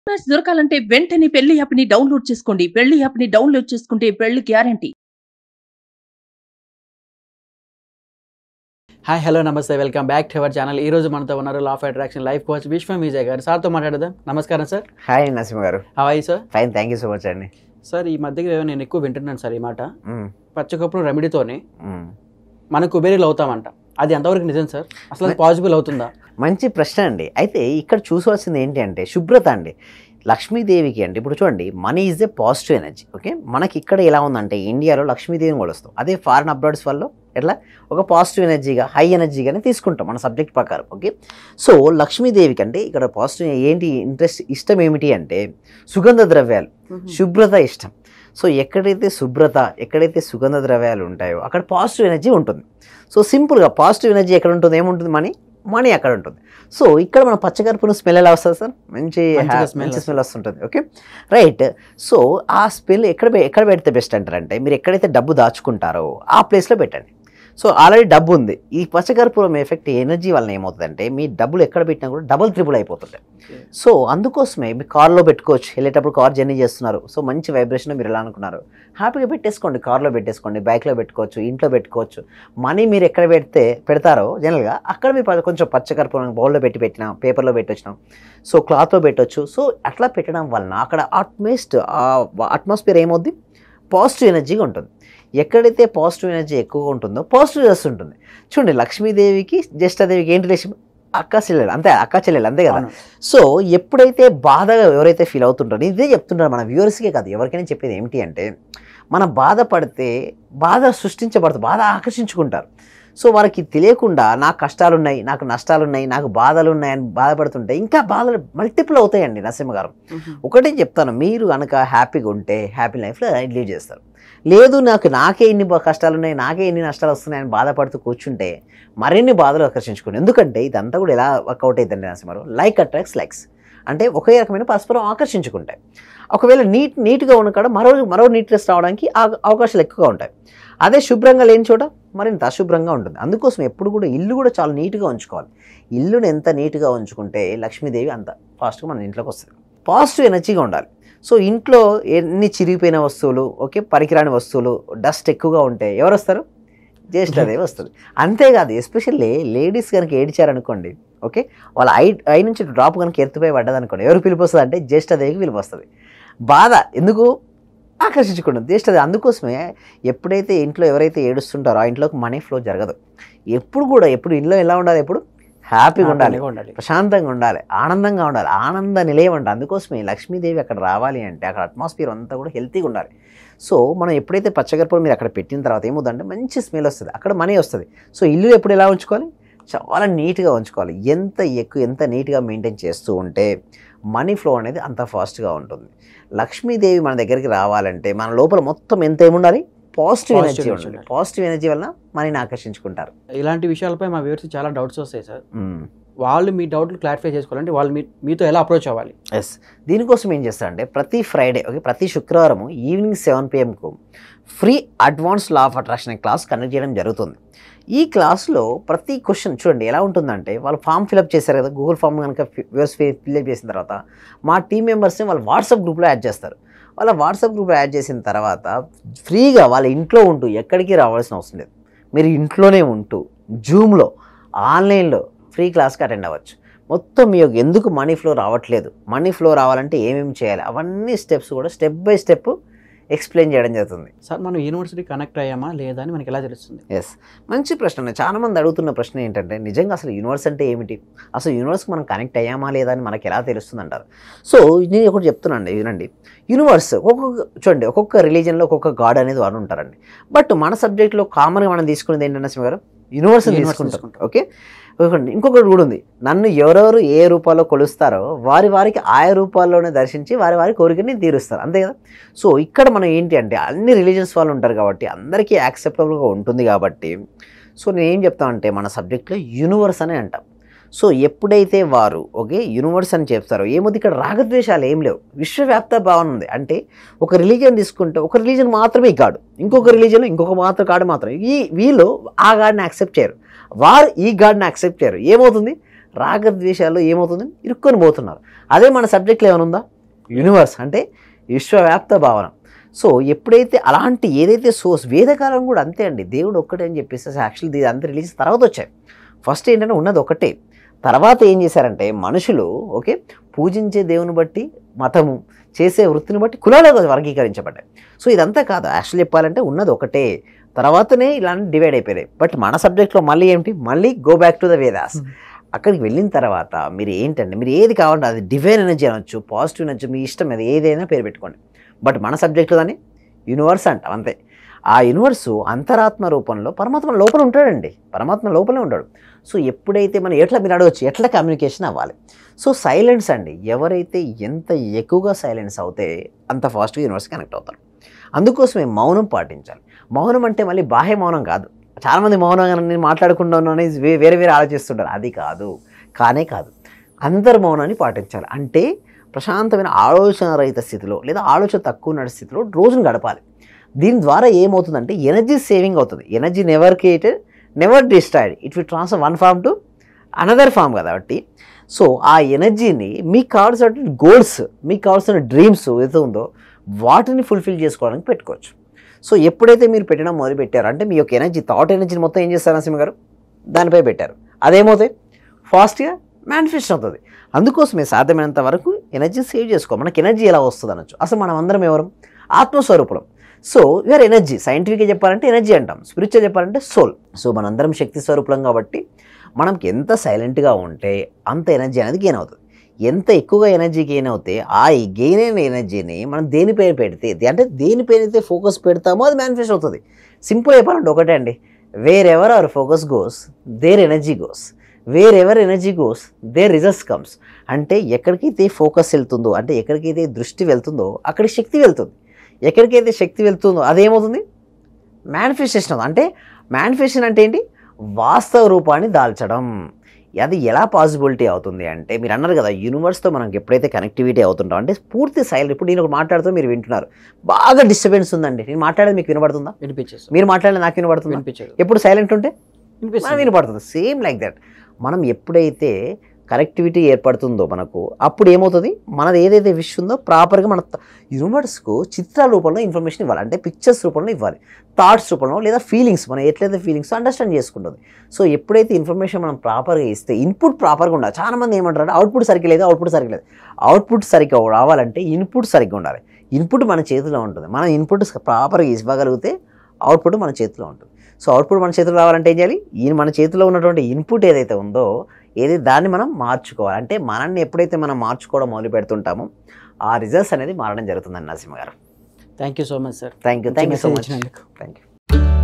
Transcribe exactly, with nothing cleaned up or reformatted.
Match దొరకాలంటే వెంటనే పెళ్లి యాప్ ని డౌన్లోడ్ చేసుకోండి. పెళ్లి యాప్ ని డౌన్లోడ్ చేసుకుంటే పెళ్లి గ్యారంటీ. హాయ్ హలో నమస్తే welcome back to our channel. ఈ రోజు మనతో ఉన్నారు law of attraction life coach Vishwam Vijay garu. సార్తో మాట్లాడదాం. నమస్కారం sir. Hi Narasimha garu. How are you sir? Fine, thank you so much అండి. సార్ ఈ మధ్యగా నేను ఎక్కువ వింటున్నాను సార్ ఈ మాట, పచ్చకప్పుడు రెమెడీతోనే మనం కుబేరీలు అవుతామంట. అది ఎంతవరకు నిజం సార్? అసలు అది పాసిబుల్ అవుతుందా? మంచి ప్రశ్న అండి. అయితే ఇక్కడ చూసవలసింది ఏంటి అంటే శుభ్రత అండి. లక్ష్మీదేవికి అంటే ఇప్పుడు చూడండి, money is a positive energy. Okay, మనకి ఇక్కడ ఎలా ఉందంటే ఇండియాలో లక్ష్మీదేవిని కూడా వస్తాం, అదే ఫారిన్ అబ్రాడ్స్ వల్ల ఎట్లా ఒక పాజిటివ్ ఎనర్జీగా హై ఎనర్జీగానే తీసుకుంటాం మన సబ్జెక్ట్ ప్రకారం. ఓకే, సో లక్ష్మీదేవికి అంటే ఇక్కడ పాజిటివ్ ఏంటి ఇంట్రెస్ట్ ఇష్టం ఏమిటి అంటే సుగంధ ద్రవ్యాలు, శుభ్రత ఇష్టం. సో ఎక్కడైతే శుభ్రత, ఎక్కడైతే సుగంధ ద్రవ్యాలు ఉంటాయో అక్కడ పాజిటివ్ ఎనర్జీ ఉంటుంది. సో సింపుల్గా పాజిటివ్ ఎనర్జీ ఎక్కడ ఉంటుంది, ఏముంటుంది? మనీ మనీ అక్కడ ఉంటుంది. సో ఇక్కడ మనం పచ్చకర్పూరం స్మెల్ ఎలా వస్తుంది సార్? మంచి మంచి స్మెల్ వస్తుంటుంది. Okay right. సో ఆ స్మెల్ ఎక్కడ ఎక్కడ పెడితే బెస్ట్ అంటారంటే మీరు ఎక్కడైతే డబ్బు దాచుకుంటారో ఆ ప్లేస్లో పెట్టండి. సో ఆల్రెడీ డబ్బు ఉంది. ఈ పచ్చకర్పూరం ఎఫెక్ట్ ఎనర్జీ వలన ఏమవుతుందంటే మీ డబ్బులు ఎక్కడ పెట్టినా కూడా డబుల్ త్రిబుల్ అయిపోతుంటాయి. సో అందుకోసమే మీ కార్లో పెట్టుకోవచ్చు. వెళ్ళేటప్పుడు కార్ జర్నీ చేస్తున్నారు, సో మంచి వైబ్రేషన్ మీరు ఎలా అనుకున్నారు హ్యాపీగా పెట్టేసుకోండి. కార్లో పెట్టేసుకోండి, బైక్లో పెట్టుకోవచ్చు, ఇంట్లో పెట్టుకోవచ్చు. మనీ మీరు ఎక్కడ పెడితే పెడతారో జనరల్గా అక్కడ మీరు కొంచెం పచ్చకర్పూరం బౌల్లో పెట్టి పెట్టినా, పేపర్లో పెట్టొచ్చినాం, సో క్లాత్లో పెట్టవచ్చు. సో అట్లా పెట్టడం వలన అక్కడ ఆట్మోస్ట్ అట్మాస్ఫియర్ ఏమవుద్ది? పాజిటివ్ ఎనర్జీగా ఉంటుంది. ఎక్కడైతే పాజిటివ్ ఎనర్జీ ఎక్కువగా ఉంటుందో పాజిటివ్ చేస్తూ ఉంటుంది. చూడండి, లక్ష్మీదేవికి జ్యేష్ఠాదేవికి ఏంటి రిలేషన్? అక్క చెల్లెలు, అంతే, అక్క చెల్లెలు అంతే కదా. సో ఎప్పుడైతే బాధగా ఎవరైతే ఫీల్ అవుతుంటారో, ఇదే చెప్తుంటారు మన వ్యూవర్స్కే కాదు ఎవరికైనా చెప్పేది ఏమిటి అంటే మనం బాధపడితే బాధ సృష్టించబడుతుంది, బాధ ఆకర్షించుకుంటారు. సో వారికి తెలియకుండా నాకు కష్టాలున్నాయి, నాకు నష్టాలున్నాయి, నాకు బాధలు ఉన్నాయని బాధపడుతుంటే ఇంకా బాధలు మల్టిపుల్ అవుతాయండి. నరసింహ గారు ఒకటే చెప్తాను, మీరు కనుక హ్యాపీగా ఉంటే హ్యాపీ లైఫ్లో లీడ్ చేస్తారు. లేదు నాకు నాకే ఇన్ని కష్టాలు ఉన్నాయి, నాకే ఇన్ని నష్టాలు వస్తున్నాయని బాధపడుతూ కూర్చుంటే మరిన్ని బాధలు ఆకర్షించుకోండి. ఎందుకంటే ఇదంతా కూడా ఎలా వర్కౌట్ అవుతుందండి నరసింహారావు? లైక్ అట్రాక్ట్స్ లైక్స్, అంటే ఒకే రకమైన పరస్పరం ఆకర్షించుకుంటాయి. ఒకవేళ నీట్ నీట్గా ఉన్న కాడ మరో మరో నీట్నెస్ రావడానికి అవకాశాలు ఎక్కువగా ఉంటాయి. అదే శుభ్రంగా లేని చోట మరింత అశుభ్రంగా ఉంటుంది. అందుకోసం ఎప్పుడు కూడా ఇల్లు కూడా చాలా నీట్గా ఉంచుకోవాలి. ఇల్లుని ఎంత నీట్గా ఉంచుకుంటే లక్ష్మీదేవి అంత ఫాస్ట్గా మన ఇంట్లోకి వస్తుంది. పాజిటివ్ ఎనర్జీగా ఉండాలి. సో ఇంట్లో ఎన్ని చిరిగిపోయిన వస్తువులు, ఓకే, పనికిరాని వస్తువులు, డస్ట్ ఎక్కువగా ఉంటే ఎవరు వస్తారు? జ్యేష్ఠాదేవి వస్తుంది. అంతేకాదు ఎస్పెషల్లీ లేడీస్ కనుక ఏడిచారనుకోండి, ఓకే, వాళ్ళ ఐ ఐ నుంచి డ్రాప్ కనుక ఎత్తుపోయి పడ్డదనుకోండి, ఎవరు పిలుపు వస్తుంది అంటే జ్యేష్ఠాదేవికి పిలుపు వస్తుంది. బాధ ఎందుకు ఆకర్షించుకుంటుంది జ్యేష్ఠాదేవి. అందుకోసమే ఎప్పుడైతే ఇంట్లో ఎవరైతే ఏడుస్తుంటారో ఆ ఇంట్లోకి మనీ ఫ్లో జరగదు. ఎప్పుడు కూడా ఎప్పుడు ఇంట్లో ఎలా ఉండాలి? ఎప్పుడు హ్యాపీగా ఉండాలి, ప్రశాంతంగా ఉండాలి, ఆనందంగా ఉండాలి, ఆనంద నిలయం అంట. అందుకోసమే లక్ష్మీదేవి అక్కడ రావాలి అంటే అక్కడ అట్మాస్ఫియర్ అంతా కూడా హెల్తీగా ఉండాలి. సో మనం ఎప్పుడైతే పచ్చకర్పూరం మీరు అక్కడ పెట్టిన తర్వాత ఏమవుతుందంటే మంచి స్మెల్ వస్తుంది, అక్కడ మనీ వస్తుంది. సో ఇల్లు ఎప్పుడు ఎలా ఉంచుకోవాలి? చాలా నీట్గా ఉంచుకోవాలి. ఎంత ఎక్కువ ఎంత నీట్గా మెయింటైన్ చేస్తూ ఉంటే మనీ ఫ్లో అనేది అంత ఫాస్ట్గా ఉంటుంది. లక్ష్మీదేవి మన దగ్గరికి రావాలంటే మన లోపల మొత్తం ఎంత ఏముండాలి? పాజిటివ్ ఎనర్జీ ఉండాలి. పాజిటివ్ ఎనర్జీ వలన మనీని ఆకర్షించుకుంటారు. ఇలాంటి విషయాలపై మా వ్యూవర్స్ చాలా డౌట్స్ వస్తాయి సార్. వాళ్ళు మీ డౌట్లు క్లారిఫై చేసుకోవాలంటే వాళ్ళు మీ మీతో ఎలా అప్రోచ్ అవ్వాలి? ఎస్, దీనికోసం ఏం చేస్తారంటే ప్రతి ఫ్రైడే, ఓకే, ప్రతి శుక్రవారం ఈవినింగ్ సెవెన్ పిఎంకు free advance law of attraction class conduct చేయడం జరుగుతుంది. ఈ క్లాస్లో ప్రతి క్వశ్చన్ చూడండి ఎలా ఉంటుందంటే వాళ్ళు ఫామ్ ఫిల్అప్ చేశారు కదా, గూగుల్ ఫామ్ కనుక వ్యూవర్స్ ఫిల్అప్ చేసిన తర్వాత మా టీం మెంబర్స్ని వాళ్ళు వాట్సాప్ గ్రూప్లో యాడ్ చేస్తారు. వాళ్ళ వాట్సాప్ గ్రూప్లో యాడ్ చేసిన తర్వాత ఫ్రీగా వాళ్ళ ఇంట్లో ఉంటూ ఎక్కడికి రావాల్సిన అవసరం లేదు, మీరు ఇంట్లోనే ఉంటూ జూమ్లో ఆన్లైన్లో ఫ్రీ క్లాస్కి అటెండ్ అవ్వచ్చు. మొత్తం మీకు ఎందుకు మనీ ఫ్లో రావట్లేదు, మనీ ఫ్లో రావాలంటే ఏమేమి చేయాలి, అవన్నీ స్టెప్స్ కూడా స్టెప్ బై స్టెప్ ఎక్స్ప్లెయిన్ చేయడం జరుగుతుంది. సార్ మనం యూనివర్సిటీ కనెక్ట్ అయ్యామా లేదా అని మనకి ఎలా తెలుస్తుంది? ఎస్, మంచి ప్రశ్న. చాలా మంది అడుగుతున్న ప్రశ్న ఏంటంటే నిజంగా అసలు యూనివర్స్ అంటే ఏమిటి, అసలు యూనివర్స్కి మనం కనెక్ట్ అయ్యామా లేదా అని మనకి ఎలా తెలుస్తుంది అంటారు. సో నేను ఒకటి చెప్తున్నానండి, వినండి. యూనివర్స్ ఒక్కొక్క చూడండి ఒక్కొక్క రిలీజన్లో ఒక్కొక్క గాడ్ అనేది వాడు ఉంటారండి. బట్ మన సబ్జెక్ట్లో కామన్గా మనం తీసుకునేది ఏంటంటే సింహ గారు యూనివర్స్ తీసుకుంటాం. ఓకే, ఇంకొకటి కూడా ఉంది, నన్ను ఎవరెవరు ఏ రూపాల్లో కొలుస్తారో వారి వారికి ఆయా రూపాల్లోనే దర్శించి వారి వారి కోరికని తీరుస్తారు, అంతే కదా. సో ఇక్కడ మనం ఏంటి అంటే అన్ని రిలీజన్స్ వాళ్ళు ఉంటారు కాబట్టి అందరికీ యాక్సెప్టబుల్గా ఉంటుంది కాబట్టి సో నేను ఏం చెప్తానంటే మన సబ్జెక్ట్లో యూనివర్స్ అనే అంటాం. సో ఎప్పుడైతే వారు ఓకే యూనివర్స్ అని చెప్తారో ఏమవుతుంది, ఇక్కడ రాగద్వేషాలు ఏం లేవు, విశ్వవ్యాప్త భావన ఉంది. అంటే ఒక రిలీజియన్ తీసుకుంటే ఒక రిలీజన్ మాత్రమే గాడు, ఇంకొక రిలీజన్ ఇంకొక మాత్రం గాడు మాత్రం, ఈ వీళ్ళు ఆ గాడిని యాక్సెప్ట్ చేయరు, వారు ఈ గాడ్ని యాక్సెప్ట్ చేయరు. ఏమవుతుంది? రాగద్వేషాల్లో ఏమవుతుంది, ఇరుక్కొని పోతున్నారు. అదే మన సబ్జెక్ట్లో ఏమైనా ఉందా, యూనివర్స్ అంటే విశ్వవ్యాప్త భావన. సో ఎప్పుడైతే అలాంటి ఏదైతే సోర్స్, వేదకాలం కూడా అంతే అండి, దేవుడు ఒక్కటే అని చెప్పేసి యాక్చువల్లీ ఇది అంత రిలీజ్ తర్వాత వచ్చాయి. ఫస్ట్ ఏంటంటే ఉన్నది ఒకటే, తర్వాత ఏం చేశారంటే మనుషులు ఓకే పూజించే దేవుని బట్టి మతము, చేసే వృత్తిని బట్టి కులాలుగా వర్గీకరించబడ్డాయి. సో ఇదంతా కాదు, యాక్చువల్లీ చెప్పాలంటే ఉన్నది ఒకటే, తర్వాతనే ఇలాంటి డివైడ్ అయిపోయాయి. బట్ మన సబ్జెక్ట్లో మళ్ళీ ఏంటి, మళ్ళీ go back to the Vedas. అక్కడికి వెళ్ళిన తర్వాత మీరు ఏంటంటే మీరు ఏది కావాలంటే అది డివైన్ ఎనర్జీ అనొచ్చు, పాజిటివ్ ఎనర్జీ, మీ ఇష్టం అది ఏదైనా పేరు పెట్టుకోండి. బట్ మన సబ్జెక్ట్లో దాన్ని యూనివర్స్ అంటాం అంతే. ఆ యూనివర్సు అంతరాత్మ రూపంలో పరమాత్మ లోపల ఉంటాడండి, పరమాత్మ లోపలే ఉంటాడు. సో ఎప్పుడైతే మనం ఎట్లా మీరు అడగచ్చు ఎట్లా కమ్యూనికేషన్ అవ్వాలి. సో సైలెన్స్ అండి, ఎవరైతే ఎంత ఎక్కువగా సైలెన్స్ అవుతే అంత ఫాస్ట్గా యూనివర్స్ కనెక్ట్ అవుతారు. అందుకోసమే మౌనం పాటించాలి. మౌనం అంటే మళ్ళీ బాహ్య మౌనం కాదు. చాలామంది మౌనంగా నేను మాట్లాడకుండా ఉన్నాను వేరే వేరే ఆలోచిస్తుంటారు, అది కాదు, కానే కాదు. అందరు మౌనాన్ని పాటించాలి. అంటే ప్రశాంతమైన ఆలోచన రహిత స్థితిలో లేదా ఆలోచన తక్కువ ఉన్న స్థితిలో రోజును గడపాలి. దీని ద్వారా ఏమవుతుందంటే ఎనర్జీ సేవింగ్ అవుతుంది. Energy never created, never destroyed, it will transfer one form to another form కాబట్టి. సో ఆ ఎనర్జీని మీకు కావాల్సిన గోల్స్, మీకు కావాల్సిన డ్రీమ్స్ ఏదో ఉందో వాటిని ఫుల్ఫిల్ చేసుకోవడానికి పెట్టుకోవచ్చు. సో ఎప్పుడైతే మీరు పెట్టడం మొదలు పెట్టారో అంటే మీ యొక్క ఎనర్జీ, థాట్ ఎనర్జీని మొత్తం ఏం చేస్తారు నరసింహ గారు, దానిపై పెట్టారు, అదేమవుతాయి ఫాస్ట్గా మేనిఫెస్ట్ అవుతుంది. అందుకోసమే సాధ్యమైనంత వరకు ఎనర్జీ సేవ్ చేసుకో. మనకి ఎనర్జీ ఎలా వస్తుంది అనొచ్చు. అసలు మనం అందరం ఎవరు, ఆత్మస్వరూపులం. So you're energy. సైంటిఫిక్గా చెప్పాలంటే ఎనర్జీ అంటాం, స్పిరిచువల్ చెప్పాలంటే సోల్. సో మనందరం శక్తి స్వరూపులం కాబట్టి మనకి ఎంత సైలెంట్గా ఉంటే అంత ఎనర్జీ అనేది గెయిన్ అవుతుంది. ఎంత ఎక్కువగా ఎనర్జీ గెయిన్ అవుతే ఆ గెయిన్ అయిన ఎనర్జీని మనం దేనిపైన పెడితే అంటే దేనిపైన అయితే ఫోకస్ పెడతామో అది మేనిఫెస్ట్ అవుతుంది. సింపుల్ చెప్పాలంటే ఒకటే అండి, wherever our focus goes there energy goes, wherever energy goes there results comes. అంటే ఎక్కడికైతే ఫోకస్ వెళ్తుందో అంటే ఎక్కడికైతే దృష్టి వెళ్తుందో అక్కడికి శక్తి వెళ్తుంది. ఎక్కడికైతే శక్తి వెళ్తుందో అదేమవుతుంది, మేనిఫెస్టేషన్ అవుతుంది. అంటే మేనిఫెస్టేషన్ అంటే ఏంటి, వాస్తవ రూపాన్ని దాల్చడం. అది ఎలా పాసిబిలిటీ అవుతుంది అంటే మీరు అన్నారు కదా యూనివర్స్తో మనకి ఎప్పుడైతే కనెక్టివిటీ అవుతుంటాం అంటే పూర్తి సైలెంట్. ఇప్పుడు నేను ఒక మాట్లాడుతూ మీరు వింటున్నారు, బాగా డిస్టర్బెన్స్ ఉందండి, నేను మాట్లాడేది మీకు వినబడుతుందా, వినిపించేస్తుంది. మీరు మాట్లాడేది నాకు వినబడుతుంది, వినిపించదు. ఎప్పుడు సైలెంట్ ఉంటే వినిపిస్తుంది, వినపడుతుంది. సేమ్ లైక్ దట్ మనం ఎప్పుడైతే కనెక్టివిటీ ఏర్పడుతుందో మనకు అప్పుడు ఏమవుతుంది, మనది ఏదైతే విష్ ఉందో ప్రాపర్గా మన యూనివర్స్కు చిత్రాల రూపంలో ఇన్ఫర్మేషన్ ఇవ్వాలి. అంటే పిక్చర్స్ రూపంలో ఇవ్వాలి, థాట్స్ రూపంలో లేదా ఫీలింగ్స్, మనం ఎట్లయితే ఫీలింగ్స్ అండర్స్టాండ్ చేసుకుంటుంది. సో ఎప్పుడైతే ఇన్ఫర్మేషన్ మనం ప్రాపర్గా ఇస్తే ఇన్పుట్ ప్రాపర్గా ఉండాలి. చాలా మంది ఏమంటారు అవుట్పుట్ సరిగ్గా లేదు, అవుట్పుట్ సరిగ్గా లేదు. అవుట్పుట్ సరిగ్గా రావాలంటే ఇన్పుట్ సరిగ్గా ఉండాలి. ఇన్పుట్ మన చేతిలో ఉంటుంది. మనం ఇన్పుట్ ప్రాపర్గా ఇవ్వగలిగితే అవుట్పుట్ మన చేతిలో ఉంటుంది. సో అవుట్పుట్ మన చేతిలో రావాలంటే ఏం చేయాలి, ఈ మన చేతిలో ఉన్నటువంటి ఇన్పుట్ ఏదైతే ఉందో ఏది దాన్ని మనం మార్చుకోవాలి. అంటే మనల్ని ఎప్పుడైతే మనం మార్చుకోవడం మొదలు పెడుతుంటామో ఆ రిజల్ట్స్ అనేది మారడం జరుగుతుందండి Narasimha garu. Thank you so much sir. Thank you thank you so much. Thank you.